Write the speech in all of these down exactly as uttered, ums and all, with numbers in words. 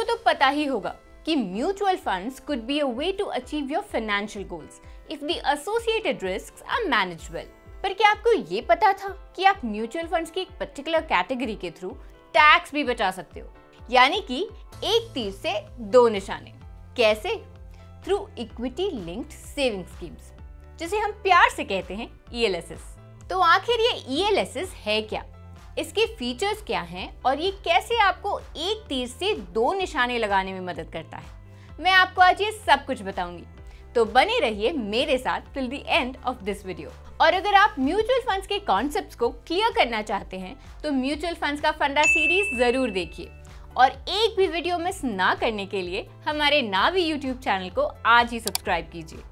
तो पता ही होगा कि mutual funds could be a way to achieve your financial goals if the associated risks are managed well. पर क्या आपको ये पता था कि आप म्यूचुअल फंड्स की एक पर्टिकुलर कैटेगरी के थ्रू टैक्स भी बचा सकते हो, यानी कि एक तीर से दो निशाने। कैसे? Through equity linked saving schemes, जिसे हम प्यार से कहते हैं ई एल एस एस। तो आखिर ये ई एल एस एस है क्या, इसके फीचर्स क्या हैं और ये कैसे आपको एक तीर से दो निशाने लगाने में मदद करता है, मैं आपको आज ये सब कुछ बताऊंगी। तो बने रहिए मेरे साथ till the end of this video. और अगर आप म्यूचुअल फंड्स के कॉन्सेप्ट्स को क्लियर करना चाहते हैं तो म्यूचुअल फंड्स का फंडा सीरीज जरूर देखिए और एक भी वीडियो मिस ना करने के लिए हमारे नावी यूट्यूब चैनल को आज ही सब्सक्राइब कीजिए।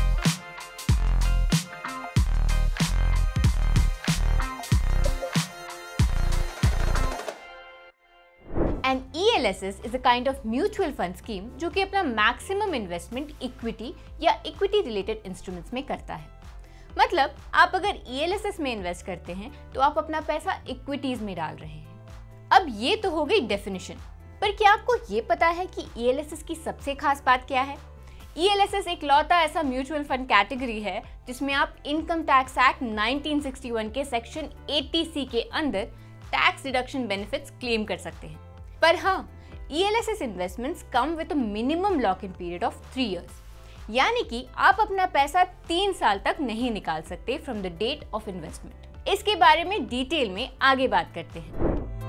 An E L S S is a kind of mutual fund scheme जो कि अपना मैक्सिमम इन्वेस्टमेंट इक्विटी या इक्विटी रिलेटेड इंस्ट्रूमेंट्स में करता है। मतलब आप अगर ई एल एस एस में इन्वेस्ट करते हैं तो आप अपना पैसा इक्विटीज में डाल रहे हैं। अब ये तो हो गई डेफिनेशन, पर क्या आपको ये पता है कि ई एल एस एस की सबसे खास बात क्या है? ई एल एस एस एक लौता ऐसा म्यूचुअल फंड कैटेगरी है जिसमें आप income tax act nineteen sixty one के सेक्शन एटी सी के अंदर टैक्स डिडक्शन बेनिफिट्स क्लेम कर सकते हैं। पर हाँ, E L S S investments come with a minimum lock in period of three years, यानी कि आप अपना पैसा तीन साल तक नहीं निकाल सकते from the date of investment. इसके बारे में डिटेल में आगे बात करते हैं।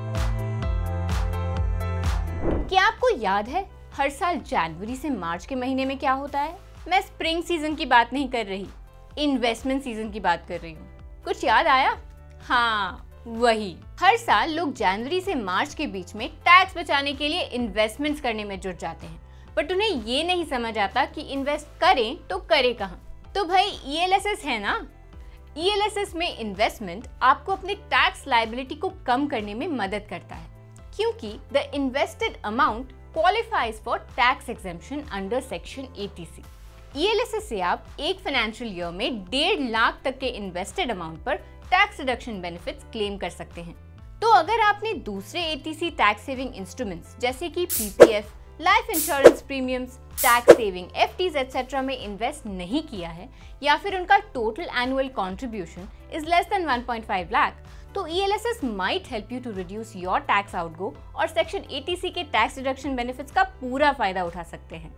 क्या आपको याद है हर साल जनवरी से मार्च के महीने में क्या होता है? मैं स्प्रिंग सीजन की बात नहीं कर रही, इन्वेस्टमेंट सीजन की बात कर रही हूँ। कुछ याद आया? हाँ, वही। हर साल लोग जनवरी से मार्च के बीच में टैक्स बचाने के लिए इन्वेस्टमेंट्स करने में जुट जाते हैं, बट उन्हें ये नहीं समझ आता कि इन्वेस्ट करें तो करें कहाँ। तो भाई ई एल एस एस है ना। ई एल एस एस में इन्वेस्टमेंट आपको अपने टैक्स लायबिलिटी को कम करने में मदद करता है, क्योंकि the invested amount qualifies for tax exemption under section eighty C. E L S S से आप एक फाइनेंशियल ईयर में डेढ़ लाख तक के इन्वेस्टेड अमाउंट पर टैक्स रिडक्शन बेनिफिट्स क्लेम कर सकते हैं। तो अगर आपने दूसरे eighty C tax saving instruments जैसे कि P P F, life insurance premiums, tax saving F Ds etcetera में इन्वेस्ट नहीं किया है, या फिर उनका total annual contribution is less than one point five lakh, तो E L S S might help you to reduce your tax outgo और section eighty C के टैक्स रिडक्शन बेनिफिट्स का पूरा फायदा उठा सकते हैं।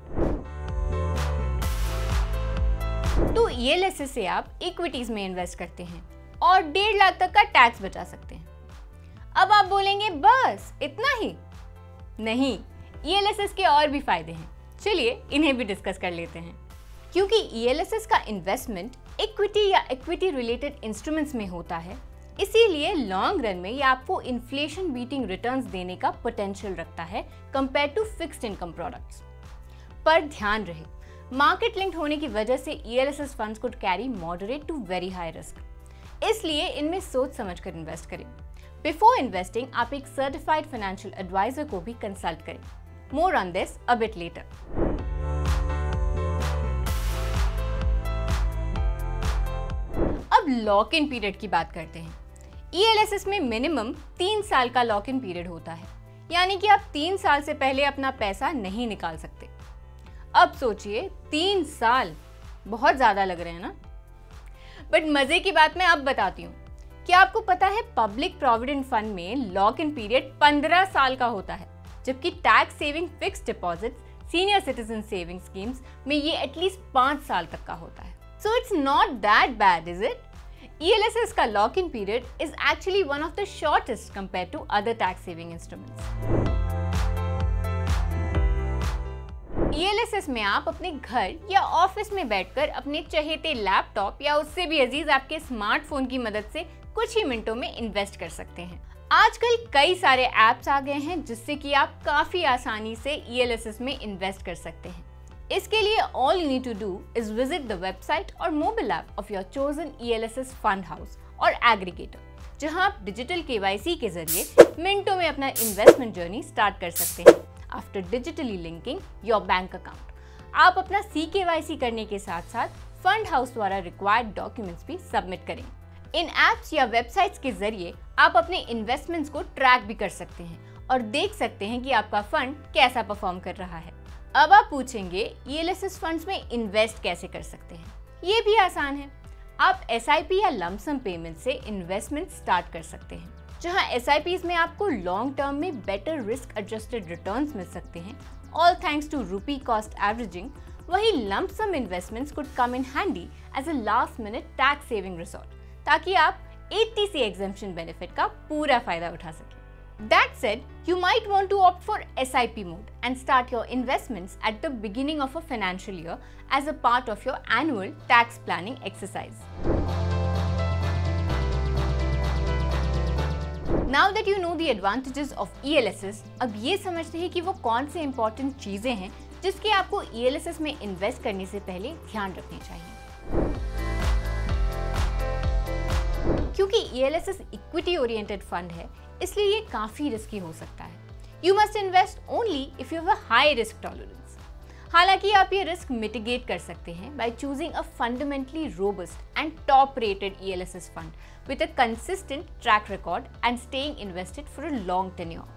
तो ई एल एस एस से आप इक्विटीज में इन्वेस्ट करते हैं और डेढ़ लाख तक का टैक्स बचा सकते हैं। अब आप बोलेंगे बस इतना ही? नहीं, ई एल एस एस के और भी फायदे हैं। चलिए इन्हें भी डिस्कस कर लेते हैं। क्योंकि ई एल एस एस का इन्वेस्टमेंट इक्विटी या इक्विटी रिलेटेड इंस्ट्रूमेंट्स में होता है, इसीलिए लॉन्ग रन में ये आपको इन्फ्लेशन बीटिंग रिटर्न्स देने का पोटेंशियल रखता है compare to fixed income products. पर ध्यान रहे, मार्केट लिंक्ड होने की वजह से E L S S funds could carry moderate to very high risk, इसलिए इनमें सोच समझकर इन्वेस्ट करें। बिफोर इन्वेस्टिंग आप एक सर्टिफाइड फाइनेंशियल एडवाइजर को भी कंसल्ट करें। More on this a bit later. अब लॉक इन पीरियड की बात करते हैं। ई एल एस एस में मिनिमम तीन साल का लॉक इन पीरियड होता है, यानी कि आप तीन साल से पहले अपना पैसा नहीं निकाल सकते। अब सोचिए, तीन साल बहुत ज्यादा लग रहे हैं ना? बट मजे की बात मैं अब बताती हूँ। क्या आपको पता है पब्लिक प्रोविडेंट फंड में लॉक इन पीरियड पंद्रह साल का होता है, जबकि tax saving fixed deposit, senior citizen saving schemes में ये एटलीस्ट पांच साल तक का होता है। So it's not that bad, is it? E L S S का lock in period is actually one of the shortest compare to other tax saving instruments. E L S S में आप अपने घर या ऑफिस में बैठकर अपने चहेते laptop या उससे भी अजीज आपके स्मार्टफोन की मदद से कुछ ही मिनटों में इन्वेस्ट कर सकते हैं। आजकल कई सारे ऐप्स आ गए हैं जिससे कि आप काफी आसानी से ई एल एस एस में इन्वेस्ट कर सकते हैं। इसके लिए all you need to do is visit the website और mobile app of your chosen E L S S fund house और एग्रीगेटर, जहां आप डिजिटल के वाई सी के जरिए मिनटों में अपना इन्वेस्टमेंट जर्नी स्टार्ट कर सकते हैं। After digitally linking your bank account, आप अपना सी के वाई सी करने के साथ साथ फंड हाउस द्वारा रिक्वायर्ड डॉक्यूमेंट्स भी सबमिट करें। इन एप्स या वेबसाइट्स के जरिए आप अपने इन्वेस्टमेंट्स को ट्रैक भी कर सकते हैं और देख सकते हैं कि आपका फंड कैसा परफॉर्म कर रहा है। अब आप पूछेंगे E L S S funds में इन्वेस्ट कैसे कर सकते हैं। ये भी आसान है। आप एस आई पी या लमसम पेमेंट से इन्वेस्टमेंट स्टार्ट कर सकते हैं। जहां एस आई पीज़ में आपको लॉन्ग टर्म में बेटर रिस्क एडजस्टेड रिटर्न्स मिल सकते हैं, all thanks to rupee cost averaging, वहीं lump sum investments could come in handy as a last minute tax saving resort, ताकि आप एटी सी एग्जेम्पशन बेनिफिट का पूरा फायदा उठा सकें। That said, you might want to opt for S I P mode and start your investments at the beginning of a financial year as a part of your annual tax planning exercise. Now that you know the advantages of E L S S, अब ये समझते हैं कि वो कौन से important चीजें हैं जिसके आपको ई एल एस एस में इन्वेस्ट करने से पहले ध्यान रखने चाहिए। क्योंकि E L S S equity oriented fund है, इसलिए ये काफी रिस्की हो सकता है। You must invest only if you have a high risk tolerance. हालांकि आप ये रिस्क मिटिगेट कर सकते हैं by choosing a fundamentally robust and top rated E L S S fund with a consistent track record and staying invested for a long tenure.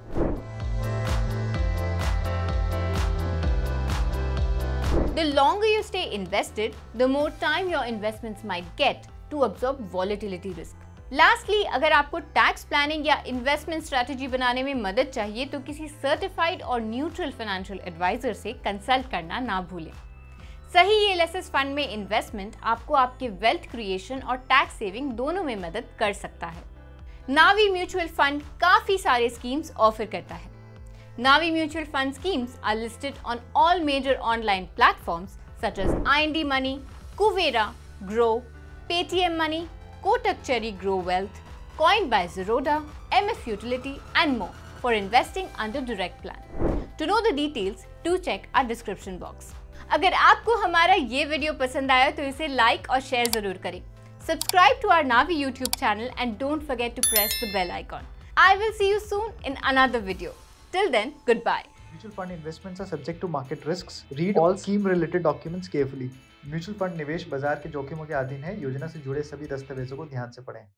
The longer you stay invested, the more time your investments might get to absorb volatility risk. Lastly, अगर आपको tax planning या investment strategy बनाने में मदद चाहिए तो किसी certified और न्यूट्रल फाइनेंशियल एडवाइजर से कंसल्ट करना ना भूलें। सही E L S S fund में इन्वेस्टमेंट आपको आपके वेल्थ क्रिएशन और टैक्स सेविंग दोनों में मदद कर सकता है। नावी म्यूचुअल फंड काफी सारे स्कीम्स ऑफर करता है। Navi mutual fund schemes are listed on all major online platforms such as I N D Money, Kuvera, Grow, Paytm Money, Kotak Cherry Grow Wealth, Coined by Zerodha, M F Utility and more for investing under direct plan. To know the details, do check our description box. अगर आपको हमारा ये video पसंद आया तो इसे like और share जरूर करें। Subscribe to our Navi YouTube channel and don't forget to press the bell icon. I will see you soon in another video. Till then, goodbye. Mutual fund investments are subject to market risks. Read all scheme-related documents carefully. Mutual fund निवेश बाजार के जोखिमों के अधीन है। योजना से जुड़े सभी दस्तावेजों को ध्यान से पढ़ें।